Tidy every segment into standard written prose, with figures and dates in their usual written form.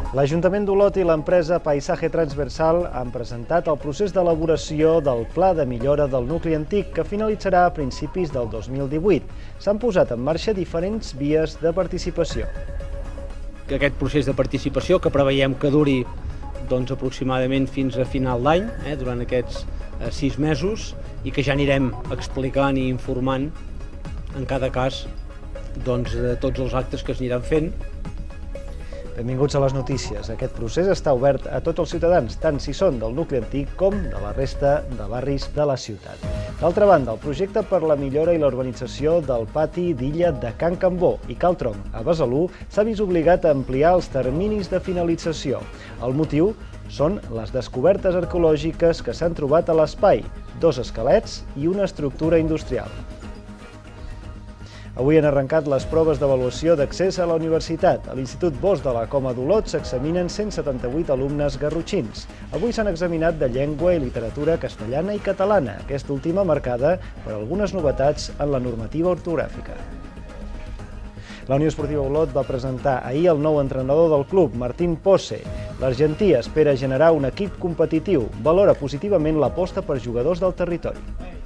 L'Ajuntament d'Olot i l'empresa Paisaje Transversal han presentat el procés d'elaboració del Pla de millora del nucli antic que finalitzarà a principis del 2018. S'han posat en marxa diferents vies de participació. Aquest procés de participació que preveiem que duri aproximadament fins a final d'any, durant aquests 6 mesos, i que ja anirem explicant i informant en cada cas de tots els actes que es aniran fent. Benvinguts a les notícies. Aquest procés està obert a tots els ciutadans, tant si són del nucli antic com de la resta de barris de la ciutat. D'altra banda, el projecte per la millora i la urbanització del pati d'Illa de Can Cambó i Cal Tronc, a Besalú, s'ha vist obligat a ampliar els terminis de finalització. El motiu són les descobertes arqueològiques que s'han trobat a l'espai, 2 esquelets i una estructura industrial. Avui han arrencat les proves d'avaluació d'accés a la universitat. A l'Institut Bosch de la Coma d'Olot s'examinen 178 alumnes garrotxins. Avui s'han examinat de llengua i literatura castellana i catalana, aquesta última marcada per algunes novetats en la normativa ortogràfica. La Unió Esportiva Olot va presentar ahir el nou entrenador del club, Martín Posse. L'argentí espera generar un equip competitiu. Valora positivament l'aposta per jugadors del territori.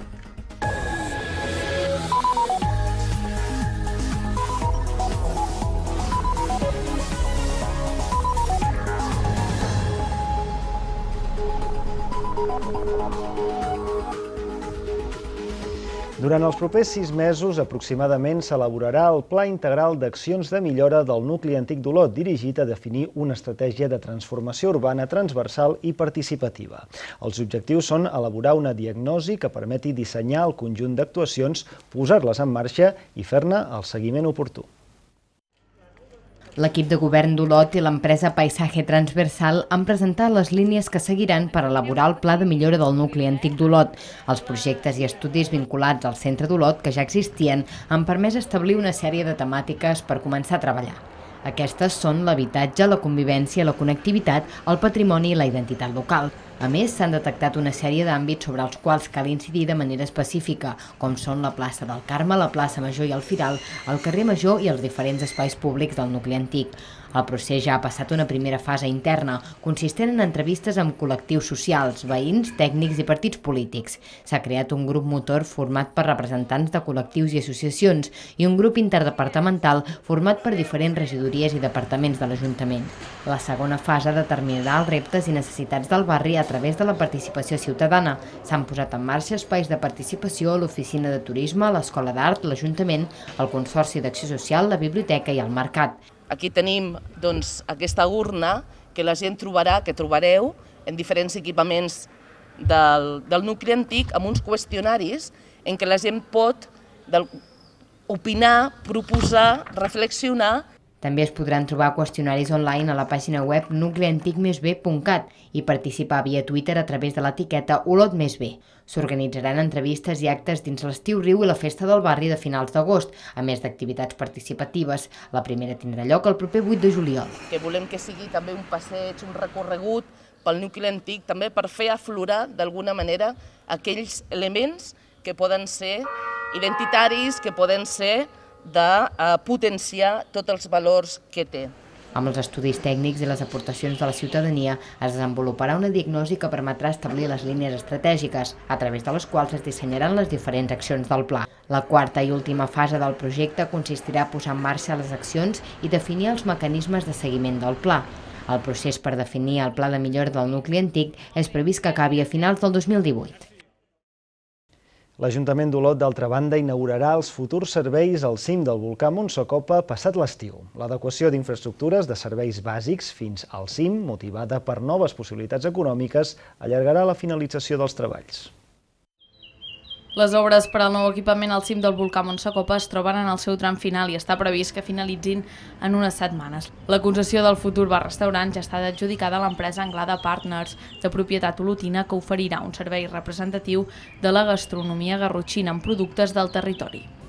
Durant els propers 6 mesos, aproximadament, s'elaborarà el Pla Integral d'Accions de Millora del Nucli Antic d'Olot, dirigit a definir una estratègia de transformació urbana transversal i participativa. Els objectius són elaborar una diagnosi que permeti dissenyar el conjunt d'actuacions, posar-les en marxa i fer-ne el seguiment oportú. L'equip de govern d'Olot i l'empresa Paisaje Transversal han presentat les línies que seguiran per elaborar el Pla de millora del nucli antic d'Olot. Els projectes i estudis vinculats al centre d'Olot, que ja existien, han permès establir una sèrie de temàtiques per començar a treballar. Aquestes són l'habitatge, la convivència, la connectivitat, el patrimoni i la identitat local. A més, s'han detectat una sèrie d'àmbits sobre els quals cal incidir de manera específica, com són la plaça del Carme, la plaça Major i el Firal, el carrer Major i els diferents espais públics del nucli antic. El procés ja ha passat una primera fase interna, consistent en entrevistes amb col·lectius socials, veïns, tècnics i partits polítics. S'ha creat un grup motor format per representants de col·lectius i associacions i un grup interdepartamental format per diferents regidories i departaments de l'Ajuntament. La segona fase determinarà els reptes i necessitats del barri a través de la participació ciutadana. S'han posat en marxa espais de participació a l'Oficina de Turisme, l'Escola d'Art, l'Ajuntament, el Consorci d'Acció Social, la Biblioteca i el Mercat. Aquí tenim aquesta urna que la gent trobarà, que trobareu en diferents equipaments del nucli antic amb uns qüestionaris en què la gent pot opinar, proposar, reflexionar. També es podran trobar qüestionaris online a la pàgina web nuclianticmesb.cat i participar via Twitter a través de l'etiqueta olotmesb. S'organitzaran entrevistes i actes dins l'Estiu Riu i la Festa del Barri de finals d'agost, a més d'activitats participatives. La primera tindrà lloc el proper 8 de juliol. Que volem que sigui també un passeig, un recorregut pel nucli antic, també per fer aflorar d'alguna manera aquells elements que poden ser identitaris, que poden ser de potenciar tots els valors que té. Amb els estudis tècnics i les aportacions de la ciutadania es desenvoluparà una diagnosi que permetrà establir les línies estratègiques, a través de les quals es dissenyaran les diferents accions del pla. La quarta i última fase del projecte consistirà a posar en marxa les accions i definir els mecanismes de seguiment del pla. El procés per definir el pla de millora del nucli antic és previst que acabi a finals del 2018. L'Ajuntament d'Olot, d'altra banda, inaugurarà els futurs serveis al cim del volcà Montsacopa passat l'estiu. L'adequació d'infraestructures de serveis bàsics fins al cim, motivada per noves possibilitats econòmiques, allargarà la finalització dels treballs. Les obres per al nou equipament al cim del volcà Montsacopa es troben en el seu tram final i està previst que finalitzin en unes setmanes. La concessió del futur bar-restaurant ja està adjudicada a l'empresa Anglada Partners, de propietat olotina, que oferirà un servei representatiu de la gastronomia garrotxina amb productes del territori.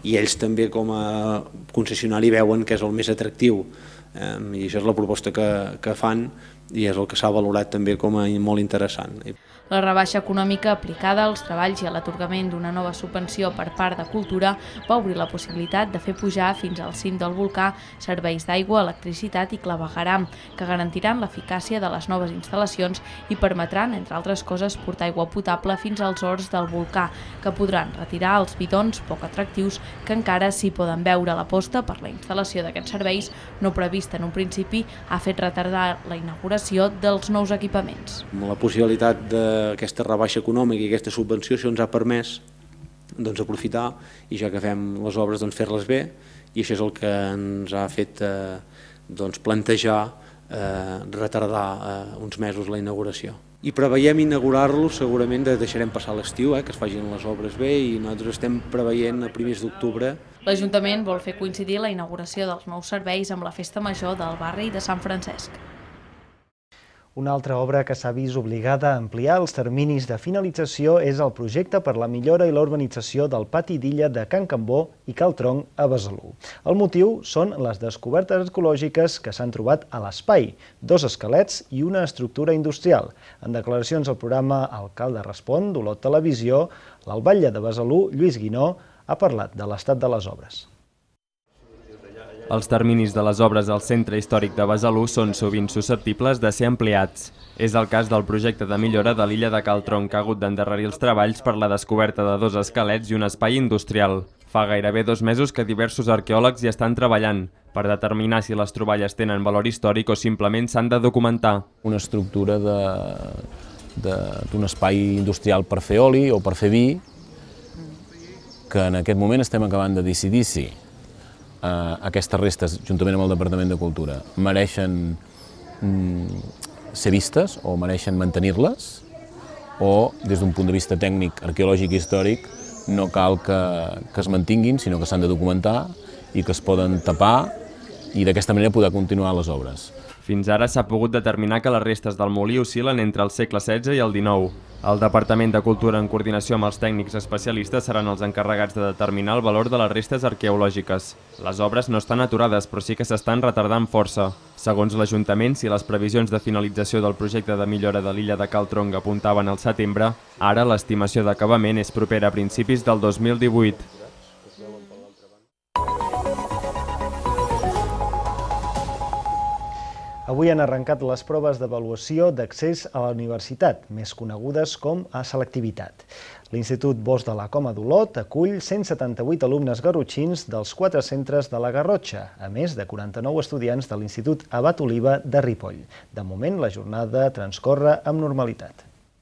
i ells també com a concessionari veuen que és el més atractiu, i això és la proposta que fan i és el que s'ha valorat també com a molt interessant. La rebaixa econòmica aplicada als treballs i a l'atorgament d'una nova subvenció per part de Cultura va obrir la possibilitat de fer pujar fins al cim del volcà serveis d'aigua, electricitat i clavegueram, que garantiran l'eficàcia de les noves instal·lacions i permetran, entre altres coses, portar aigua potable fins als horts del volcà, que podran retirar els bidons poc atractius que encara s'hi poden veure. L'aposta per la instal·lació d'aquests serveis, no prevista en un principi, ha fet retardar la inauguració dels nous equipaments. La possibilitat d'aquesta rebaixa econòmica i aquesta subvenció ens ha permès aprofitar i ja que fem les obres fer-les bé, i això és el que ens ha fet plantejar retardar uns mesos la inauguració. I preveiem inaugurar-lo, segurament deixarem passar l'estiu, que es facin les obres bé, i nosaltres estem preveient a primers d'octubre. L'Ajuntament vol fer coincidir la inauguració dels nous serveis amb la festa major del barri de Sant Francesc. Una altra obra que s'ha vist obligada a ampliar els terminis de finalització és el projecte per la millora i la urbanització del pati d'illa de Can Cambó i Cal Tronc a Besalú. El motiu són les descobertes arqueològiques que s'han trobat a l'espai, 2 esquelets i una estructura industrial. En declaracions al programa Alcalde Respon d'Olot Televisió, l'albatlle de Besalú, Lluís Guinó, ha parlat de l'estat de les obres. Els terminis de les obres al centre històric de Besalú són sovint susceptibles de ser ampliats. És el cas del projecte de millora de l'illa de Cal Tronc, que ha hagut d'endarrerir els treballs per la descoberta de 2 esquelets i un espai industrial. Fa gairebé 2 mesos que diversos arqueòlegs hi estan treballant per determinar si les troballes tenen valor històric o simplement s'han de documentar. Una estructura d'un espai industrial per fer oli o per fer vi, que en aquest moment estem acabant de decidir si aquestes restes, juntament amb el Departament de Cultura, mereixen ser vistes o mereixen mantenir-les, o des d'un punt de vista tècnic, arqueològic i històric, no cal que es mantinguin, sinó que s'han de documentar i que es poden tapar i d'aquesta manera poder continuar les obres. Fins ara s'ha pogut determinar que les restes del molí oscil·len entre el segle XVI i el XIX. El Departament de Cultura, en coordinació amb els tècnics especialistes, seran els encarregats de determinar el valor de les restes arqueològiques. Les obres no estan aturades, però sí que s'estan retardant força. Segons l'Ajuntament, si les previsions de finalització del projecte de millora de l'illa de Cal Tronc apuntaven al setembre, ara l'estimació d'acabament és propera a principis del 2018. Avui han arrencat les proves d'avaluació d'accés a la universitat, més conegudes com a selectivitat. L'Institut Bosch de la Coma d'Olot acull 178 alumnes garrotxins dels 4 centres de la Garrotxa, a més de 49 estudiants de l'Institut Abat Oliva de Ripoll. De moment, la jornada transcorre amb normalitat.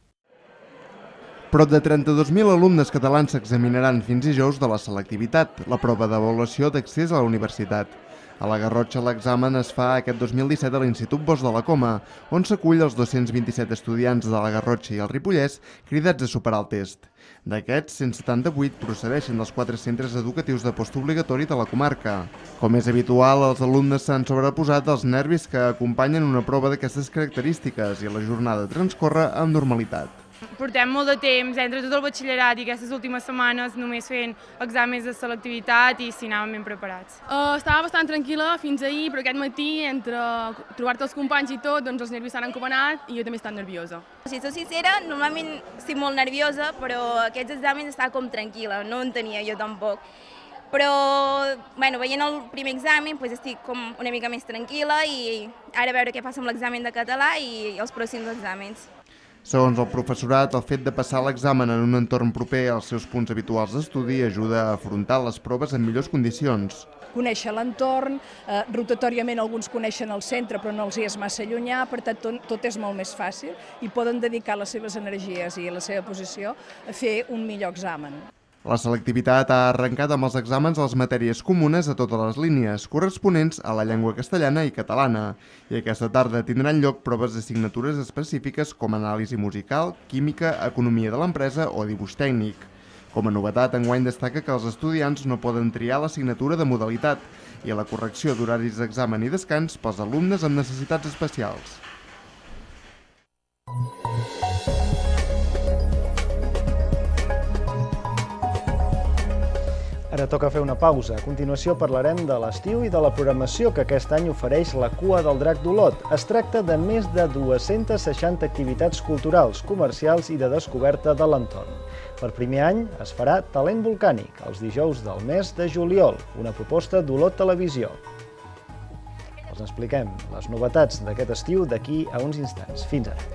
Prop de 32.000 alumnes catalans s'examinaran fins dijous de la selectivitat, la prova d'avaluació d'accés a la universitat. A la Garrotxa l'examen es fa aquest 2017 a l'Institut Bosch de la Coma, on s'acull els 227 estudiants de la Garrotxa i el Ripollès cridats a superar el test. D'aquests, 178 procedeixen dels 4 centres educatius de postobligatori de la comarca. Com és habitual, els alumnes s'han sobreposat als nervis que acompanyen una prova d'aquestes característiques i la jornada transcorre amb normalitat. Portem molt de temps, entre tot el batxillerat i aquestes últimes setmanes, només fent exàmens de selectivitat i si anàvem ben preparats. Estava bastant tranquil·la fins ahir, però aquest matí, entre trobar-te els companys i tot, doncs els nervis s'han encomanat i jo també he estat nerviosa. Si soc sincera, normalment estic molt nerviosa, però aquests exàmens estava com tranquil·la, no en tenia jo tampoc. Però, veient el primer examen, estic com una mica més tranquil·la i ara a veure què passa amb l'examen de català i els pròxims exàmens. Segons el professorat, el fet de passar l'examen en un entorn proper als seus punts habituals d'estudi ajuda a afrontar les proves en millors condicions. Conèixer l'entorn, rotatoriament alguns coneixen el centre però no els hi és massa llunyà, per tant tot és molt més fàcil i poden dedicar les seves energies i la seva posició a fer un millor examen. La selectivitat ha arrencat amb els exàmens a les matèries comunes a totes les línies, corresponents a la llengua castellana i catalana, i aquesta tarda tindran lloc proves d'assignatures específiques com anàlisi musical, química, economia de l'empresa o dibuix tècnic. Com a novetat, enguany destaca que els estudiants no poden triar l'assignatura de modalitat i la correcció d'horaris d'examen i descans pels alumnes amb necessitats especials. Ara toca fer una pausa. A continuació parlarem de l'estiu i de la programació que aquest any ofereix la Cua del Drac d'Olot. Es tracta de més de 260 activitats culturals, comercials i de descoberta de l'entorn. Per primer any es farà Talent Volcànic, els dijous del mes de juliol, una proposta d'Olot Televisió. Els expliquem les novetats d'aquest estiu d'aquí a uns instants. Fins ara.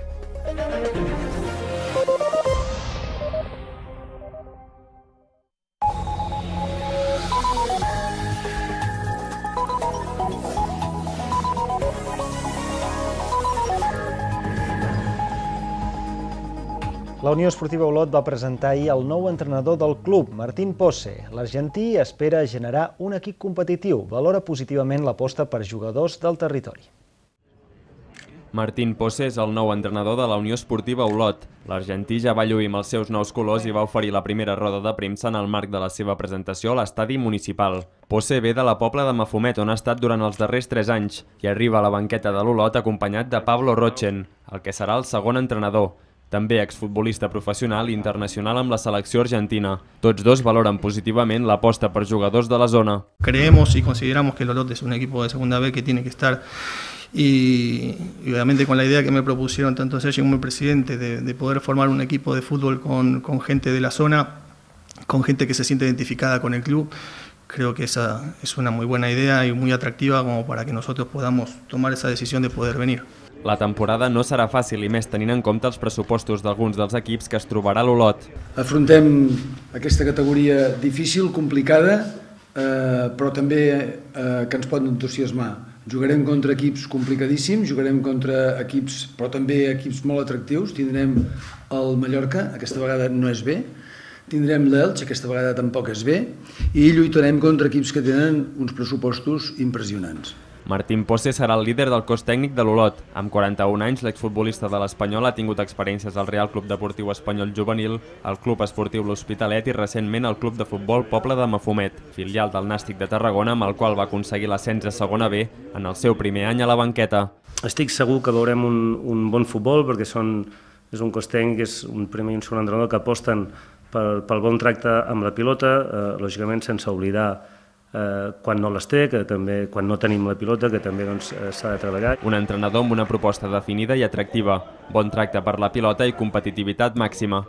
La Unió Esportiva Olot va presentar ahir el nou entrenador del club, Martín Posse. L'argentí espera generar un equip competitiu. Valora positivament l'aposta per jugadors del territori. Martín Posse és el nou entrenador de la Unió Esportiva Olot. L'argentí ja va lluir amb els seus nous colors i va oferir la primera roda de premsa en el marc de la seva presentació a l'estadi municipal. Posse ve de la Pobla de Mafumet, on ha estat durant els darrers 3 anys, i arriba a la banqueta de l'Olot acompanyat de Pablo Rochen, el que serà el segon entrenador. També exfutbolista professional i internacional amb la selecció argentina. Tots dos valoren positivament l'aposta per jugadors de la zona. Creemos y consideramos que el Olot es un equipo de segunda B que tiene que estar y obviamente con la idea que me propusieron tanto Sergio como el presidente de poder formar un equipo de fútbol con gente de la zona, con gente que se siente identificada con el club. Creo que esa es una muy buena idea y muy atractiva como para que nosotros podamos tomar esa decisión de poder venir. La temporada no serà fàcil i més tenint en compte els pressupostos d'alguns dels equips que es trobarà a l'Olot. Afrontem aquesta categoria difícil, complicada, però també que ens pot entusiasmar. Jugarem contra equips complicadíssims, jugarem contra equips, però també equips molt atractius. Tindrem el Mallorca, aquesta vegada no és bé, tindrem l'Elx, aquesta vegada tampoc és bé, i lluitarem contra equips que tenen uns pressupostos impressionants. Martín Posse serà el líder del cos tècnic de l'Olot. Amb 41 anys, l'exfutbolista de l'Espanyol ha tingut experiències al Real Club Deportiu Espanyol Juvenil, al Club Esportiu L'Hospitalet i recentment al Club de Futbol Pobla de Mafumet, filial del Nàstic de Tarragona, amb el qual va aconseguir l'ascens a segona B en el seu primer any a la banqueta. Estic segur que veurem un bon futbol perquè és un cos tècnic, és un primer i un segon entrenador que aposten pel bon tracte amb la pilota, lògicament sense oblidar quan no les té, que també quan no tenim la pilota, que també s'ha de treballar. Un entrenador amb una proposta definida i atractiva, bon tracte per la pilota i competitivitat màxima.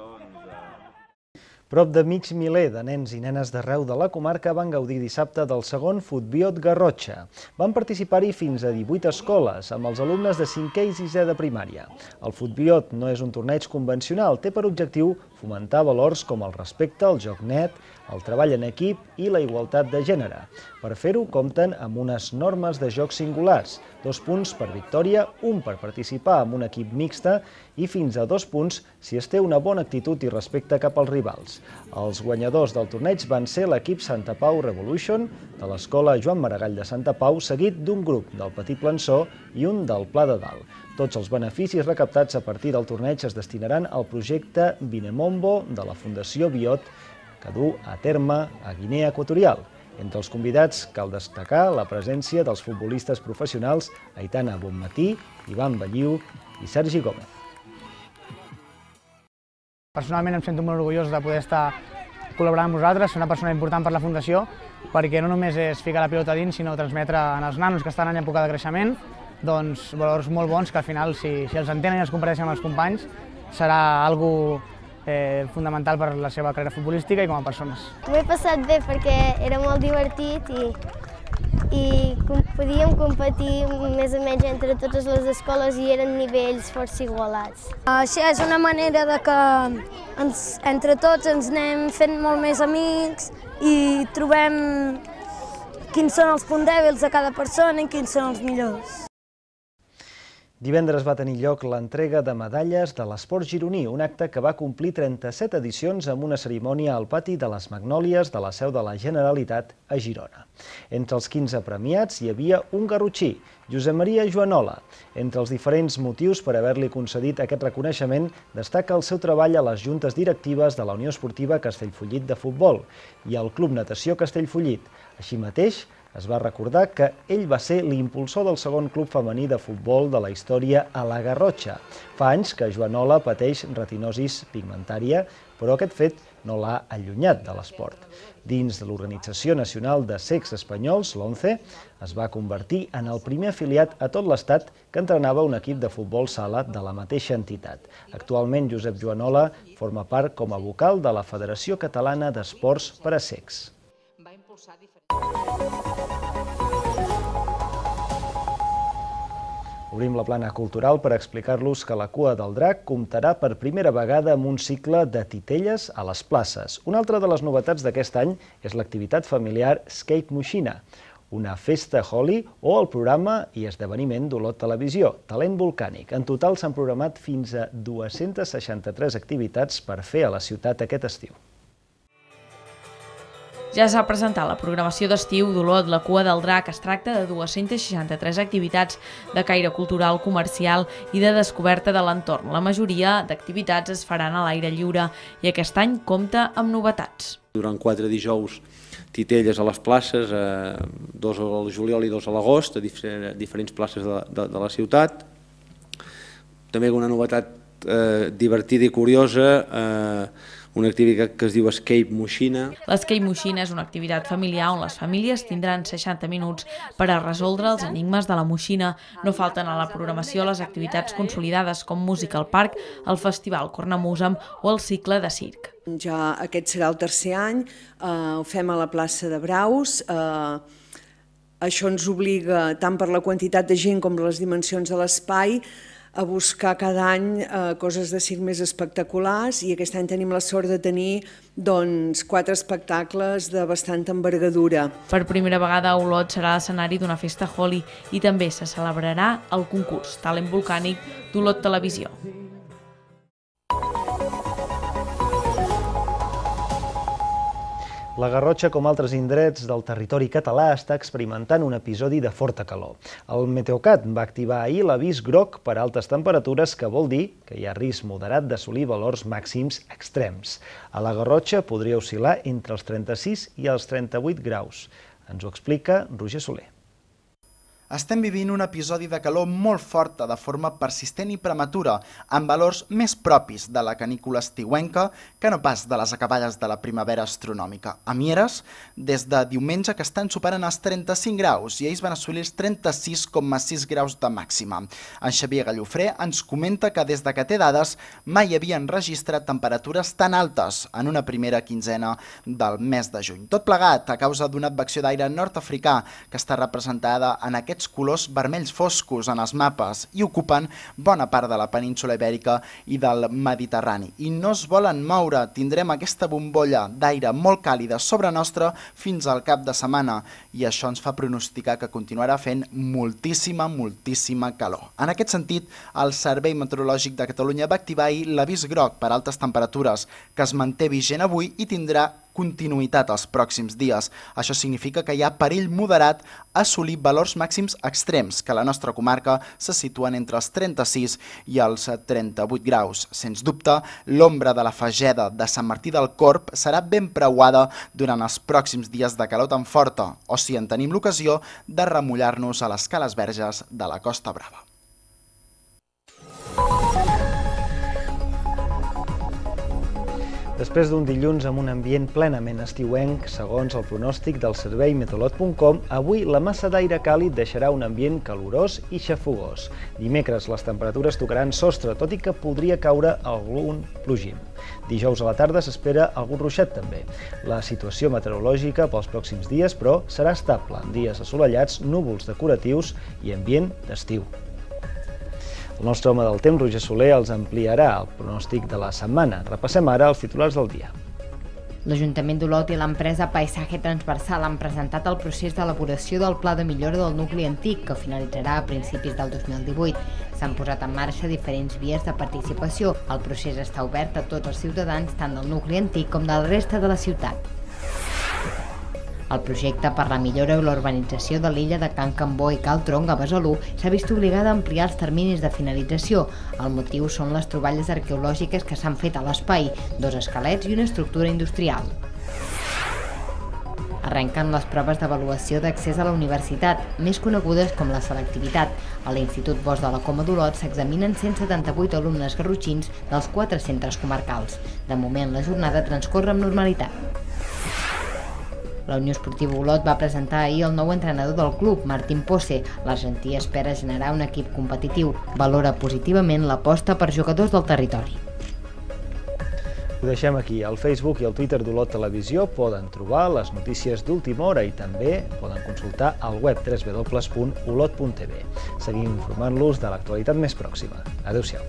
Prop de mig miler de nens i nenes d'arreu de la comarca van gaudir dissabte del segon Futbiot Garrotxa. Van participar-hi fins a 18 escoles, amb els alumnes de 5è i 6è de primària. El Futbiot no és un torneig convencional, té per objectiu fomentar valors com el respecte, el joc net, el treball en equip i la igualtat de gènere. Per fer-ho compten amb unes normes de joc singulars, 2 punts per victòria, 1 per participar en un equip mixta i fins a 2 punts si es té una bona actitud i respecte cap als rivals. Els guanyadors del torneig van ser l'equip Santa Pau Revolution de l'escola Joan Maragall de Santa Pau, seguit d'un grup del Petit Plançó i un del Pla de Dalt. Tots els beneficis recaptats a partir del torneig es destinaran al projecte Vinemombo de la Fundació Biot, que du a terme a Guinea Equatorial. Entre els convidats cal destacar la presència dels futbolistes professionals Aitana Bonmatí, Ivan Belliu i Sergi Gómez. Personalment em sento molt orgullós de poder estar col·laborant amb vosaltres, ser una persona important per la Fundació, perquè no només és ficar la pilota dins, sinó transmetre als nanos que estan en època de creixement doncs, valors molt bons que al final, si els entenen i els comparteixen amb els companys, serà algo fundamental per la seva carrera futbolística i com a persones. M'he passat bé perquè era molt divertit i podíem competir més o menys entre totes les escoles i eren nivells força igualats. Això és una manera de que entre tots ens anem fent molt més amics i trobem quins són els punts dèbils de cada persona i quins són els millors. Divendres va tenir lloc l'entrega de medalles de l'esport gironí, un acte que va complir 37 edicions amb una cerimònia al pati de les Magnòlies de la seu de la Generalitat a Girona. Entre els 15 premiats hi havia un garrotxí, Josep Maria Joanola. Entre els diferents motius per haver-li concedit aquest reconeixement destaca el seu treball a les juntes directives de la Unió Esportiva Castellfollit de Futbol i al Club Natació Castellfollit. Així mateix, es va recordar que ell va ser l'impulsor del segon club femení de futbol de la història a la Garrotxa. Fa anys que Joanola pateix retinosis pigmentària, però aquest fet no l'ha allunyat de l'esport. Dins de l'Organització Nacional de Cecs Espanyols, l'ONCE, es va convertir en el primer afiliat a tot l'Estat que entrenava un equip de futbol sala de la mateixa entitat. Actualment, Josep Joanola forma part com a vocal de la Federació Catalana d'Esports per a Cecs. Obrim la plana cultural per explicar-los que la Cua del Drac comptarà per primera vegada amb un cicle de titelles a les places. Una altra de les novetats d'aquest any és l'activitat familiar Skate Moixina, una festa Holi o el programa i esdeveniment d'Olot Televisió, Talent Volcànic. En total s'han programat fins a 263 activitats per fer a la ciutat aquest estiu. Ja s'ha presentat la programació d'estiu d'Olot, la Cua del Drac. Es tracta de 263 activitats de caire cultural, comercial i de descoberta de l'entorn. La majoria d'activitats es faran a l'aire lliure i aquest any compta amb novetats. Durant 4 dijous titelles a les places, 2 al juliol i 2 a l'agost, a diferents places de la ciutat. També una novetat divertida i curiosa, una activitat que es diu Escape Moixina. L'Escape Moixina és una activitat familiar on les famílies tindran 60 minuts per a resoldre els enigmes de la moixina. No falten a la programació les activitats consolidades com Musical Park, el Festival Cornamusam o el cicle de circ. Ja aquest serà el tercer any, ho fem a la plaça de Braus. Això ens obliga, tant per la quantitat de gent com per les dimensions de l'espai, a buscar cada any coses de circ més espectaculars i aquest any tenim la sort de tenir 4 espectacles de bastanta envergadura. Per primera vegada Olot serà l'escenari d'una festa Holi i també se celebrarà el concurs Talent Volcànic d'Olot Televisió. La Garrotxa, com altres indrets del territori català, està experimentant un episodi de forta calor. El Meteocat va activar ahir l'avís groc per altes temperatures, que vol dir que hi ha risc moderat d'assolir valors màxims extrems. A la Garrotxa podria oscil·lar entre els 36 i els 38 graus. Ens ho explica Roger Soler. Estem vivint un episodi de calor molt forta de forma persistent i prematura, amb valors més propis de la canícula estiuenca que no pas de les acaballes de la primavera astronòmica. A Mieres, des de diumenge que estan superant els 35 graus i ells van assolir els 36,6 graus de màxima. En Xavier Gallofré ens comenta que des de que té dades mai havien registrat temperatures tan altes en una primera quinzena del mes de juny. Tot plegat a causa d'una advecció d'aire nord-africà que està representada en aquests colors vermells foscos en els mapes i ocupen bona part de la península ibèrica i del Mediterrani. I no es volen moure, tindrem aquesta bombolla d'aire molt càlida sobre nostra fins al cap de setmana i això ens fa pronosticar que continuarà fent moltíssima calor. En aquest sentit, el Servei Meteorològic de Catalunya va activar ahir l'avís groc per altes temperatures que es manté vigent avui i tindrà continuïtat els pròxims dies. Això significa que hi ha perill moderat a assolir valors màxims extrems, que a la nostra comarca se situen entre els 36 i els 38 graus. Sens dubte, l'ombra de la Fageda de Sant Martí del Corb serà ben preuada durant els pròxims dies de calor tan forta, o si en tenim l'ocasió de remullar-nos a les Cales Verges de la Costa Brava. Després d'un dilluns amb un ambient plenament estiuenc, segons el pronòstic del servei meteorolot.com, avui la massa d'aire càlid deixarà un ambient calorós i xafogós. Dimecres les temperatures tocaran sostre, tot i que podria caure algun plogim. Dijous a la tarda s'espera algun ruixat també. La situació meteorològica pels pròxims dies, però, serà estable, amb dies assolellats, núvols decoratius i ambient d'estiu. El nostre home del temps, Roger Soler, els ampliarà el pronòstic de la setmana. Repassem ara els titulars del dia. L'Ajuntament d'Olot i l'empresa Paisaje Transversal han presentat el procés d'elaboració del Pla de millora del nucli antic, que finalitzarà a principis del 2018. S'han posat en marxa diferents vies de participació. El procés està obert a tots els ciutadans, tant del nucli antic com de la resta de la ciutat. El projecte per la millora i l'urbanització de l'illa de Can Cambó i Cal Tronc a Besalú s'ha vist obligada a ampliar els terminis de finalització. El motiu són les troballes arqueològiques que s'han fet a l'espai, 2 esquelets i una estructura industrial. arrenquen les proves d'avaluació d'accés a la universitat, més conegudes com la selectivitat. A l'Institut Bosch de la Coma d'Olot s'examinen 178 alumnes garrotxins dels 4 centres comarcals. De moment, la jornada transcorre amb normalitat. La Unió Esportiva Olot va presentar ahir el nou entrenador del club, Martín Posse. L'Argentí espera generar un equip competitiu. Valora positivament l'aposta per jugadors del territori. Ho deixem aquí. Al Facebook i al Twitter d'Olot Televisió poden trobar les notícies d'última hora i també poden consultar al web www.olot.tv. Seguim informant-los de l'actualitat més pròxima. Adéu-siau.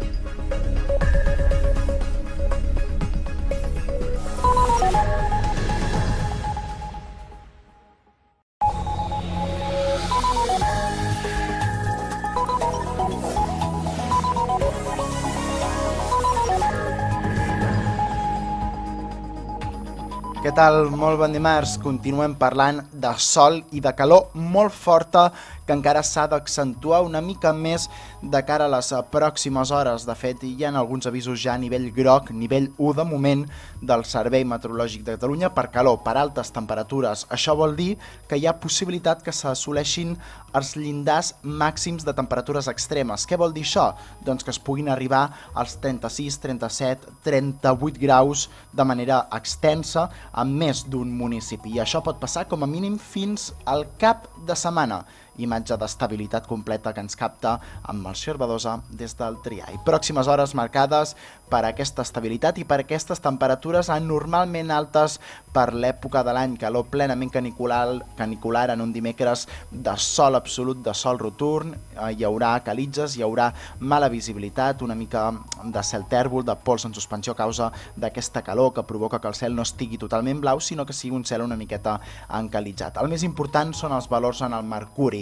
Què tal? Molt bon dimarts. Continuem parlant de sol i de calor molt forta que encara s'ha d'accentuar una mica més de cara a les pròximes hores. De fet, hi ha alguns avisos ja a nivell groc, nivell 1 de moment, del Servei Meteorològic de Catalunya per calor, per altes temperatures. Això vol dir que hi ha possibilitat que s'assoleixin els llindars màxims de temperatures extremes. Què vol dir això? Doncs que es puguin arribar als 36, 37, 38 graus de manera extensa en més d'un municipi. I això pot passar com a mínim fins al cap de setmana. Imatge d'estabilitat completa que ens capta amb Melcior Badosa des del Triai. Pròximes hores marcades per aquesta estabilitat i per aquestes temperatures anormalment altes per l'època de l'any, calor plenament canicular en un dimecres de sol absolut, de sol roturn, hi haurà calitzes, hi haurà mala visibilitat, una mica de cel tèrbol, de pols en suspensió a causa d'aquesta calor que provoca que el cel no estigui totalment blau, sinó que sigui un cel una miqueta encalitzat. El més important són els valors en el mercuri.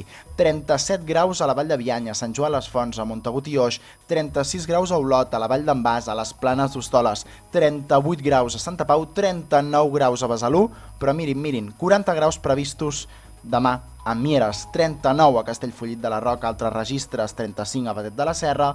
37 graus a la Vall de Bianya, a Sant Joan les Fonts, a Montagut i Oix, 36 graus a Olot, a la Vall d'en Bas, a les Planes d'Hostoles, 38 graus a Santa Pau, 39 graus a Besalú, però mirin, 40 graus previstos demà a Mieres, 39 a Castellfollit de la Roca, altres registres, 35 a Batet de la Serra,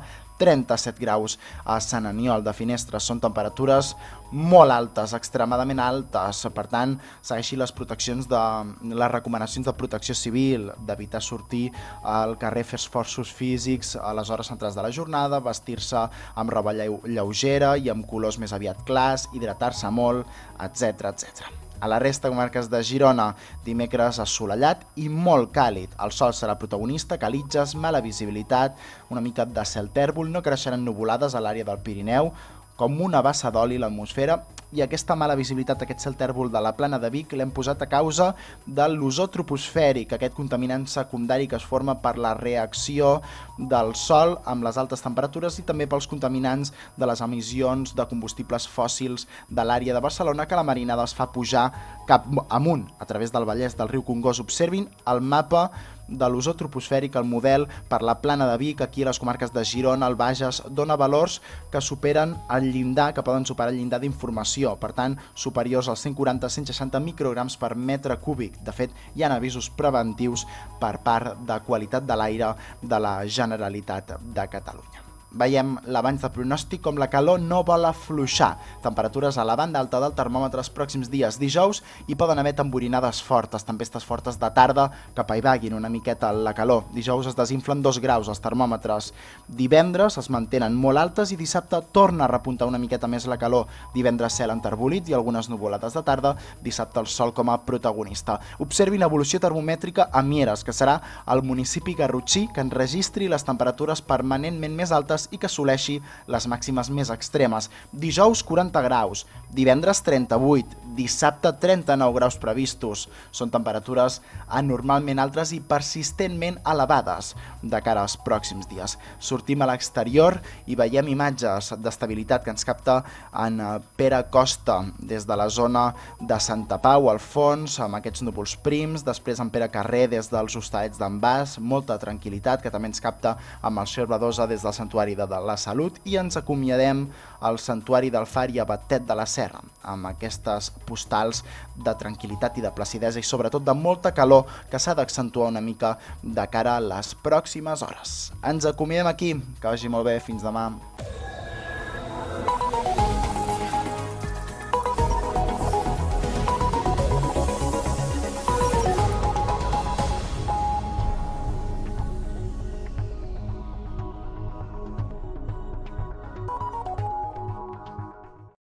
37 graus a Sant Aniol de Finestres. Són temperatures molt altes, extremadament altes, per tant, segueixi les recomanacions de protecció civil, d'evitar sortir al carrer, fer esforços físics a les hores centrals de la jornada, vestir-se amb roba lleugera i amb colors més aviat clars, hidratar-se molt, etc. A la resta de comarques de Girona, dimecres assolellat i molt càlid. El sol serà protagonista, calitzes, mala visibilitat, una mica de cel tèrbol, no creixeran nuvolades a l'àrea del Pirineu, com una bassa d'oli l'atmosfera, i aquesta mala visibilitat, aquest cel tèrbol de la Plana de Vic l'hem posat a causa de l'ozó troposfèric, aquest contaminant secundari que es forma per la reacció del sol amb les altes temperatures i també pels contaminants de les emissions de combustibles fòssils de l'àrea de Barcelona que la marinada es fa pujar cap amunt a través del Vallès del riu Congost. Observin el mapa de l'ozó troposfèric, el model per la Plana de Vic, aquí a les comarques de Girona, el Bages, dona valors que superen el llindar, que poden superar el llindar d'informació, per tant, superiors als 140-160 micrograms per metre cúbic. De fet, hi ha avisos preventius per part de qualitat de l'aire de la Generalitat de Catalunya. Veiem l'avanç de pronòstic com la calor no vol afluixar. Temperatures a la banda alta del termòmetre els pròxims dies. Dijous hi poden haver tamborinades fortes, tempestes fortes de tarda que apaivaguin una miqueta la calor. Dijous es desinflen 2 graus els termòmetres. Divendres es mantenen molt altes i dissabte torna a repuntar una miqueta més la calor. Divendres cel enterbolit i algunes nuvolades de tarda. Dissabte el sol com a protagonista. Observin l'evolució termomètrica a Mieres, que serà el municipi garrotxí que enregistri les temperatures permanentment més altes i que assoleixi les màximes més extremes. Dijous 40 graus, divendres 38, dissabte 39 graus previstos. Són temperatures anormalment altes i persistentment elevades de cara als pròxims dies. Sortim a l'exterior i veiem imatges d'estabilitat que ens capta en Pere Costa des de la zona de Santa Pau al fons, amb aquests núvols prims, després en Pere Carrer des dels Hostalets d'en Bas, molta tranquil·litat que també ens capta amb el Melcior Badosa des del Santuari de la Salut, i ens acomiadem al Santuari del Far i a Batet de la Serra, amb aquestes postals de tranquil·litat i de placidesa i sobretot de molta calor que s'ha d'accentuar una mica de cara a les pròximes hores. Ens acomiadem aquí, que vagi molt bé, fins demà.